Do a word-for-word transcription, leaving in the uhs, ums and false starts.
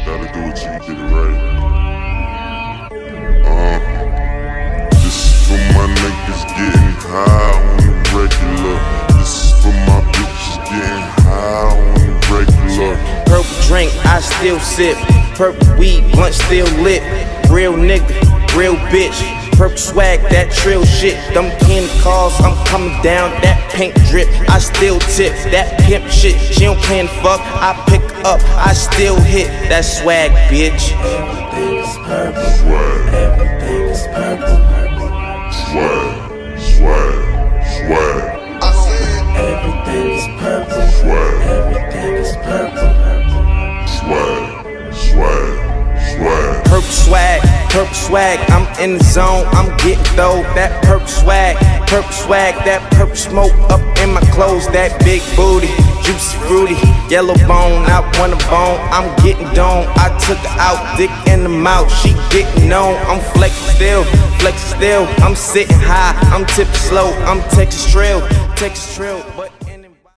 Gotta do it till you get it right. Uh, this is for my niggas getting high on the regular. This is for my bitches getting high on the regular. Purple drink, I still sip. Purple weed, blunt still lit. Real nigga, real bitch. Purple swag, that trill shit. Them candy cars, I'm coming down, that pink drip. I still tip, that pimp shit. She don't plan to fuck, I pick up, I still hit. That swag, bitch. Everything is purple. Swag, Everything is purple. swag, swag, swag, Everything is purple. swag, Everything is purple. swag, swag, swag. Purple swag, purple swag, I'm in the zone, I'm getting though. That purple swag, purple swag, that purple smoke up in my clothes. That big booty, juicy fruity, yellow bone, I want a bone. I'm getting dome, I took her out, dick in the mouth, she getting on. I'm flexing still, flexing still, I'm sitting high, I'm tipping slow, I'm Texas trail, Texas trail, but